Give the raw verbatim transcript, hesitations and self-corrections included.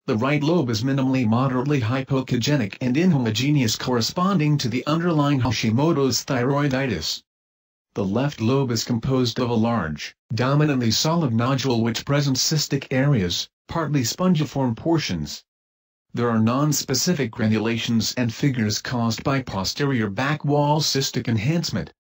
The right lobe is minimally moderately hypoechogenic and inhomogeneous, corresponding to the underlying Hashimoto's thyroiditis. The left lobe is composed of a large, dominantly solid nodule which presents cystic areas, partly spongiform portions. There are non-specific granulations and figures caused by posterior back wall cystic enhancement,